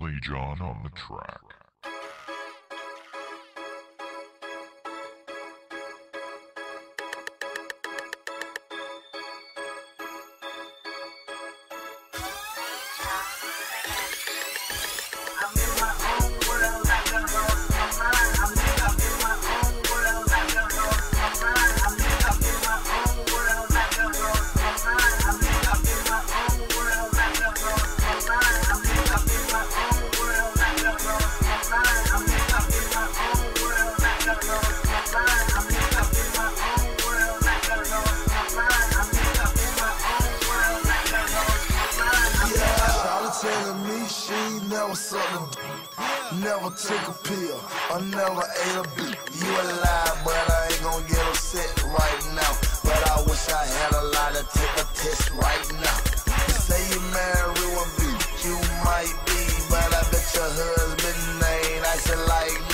Billy John on the track. Telling me she never sucked a d, never took a pill, or never ate a beat. You a lie, but I ain't gon' get upset right now. But I wish I had a lot to take a test right now. You say you married one beat, you might be, but I bet your husband ain't acting like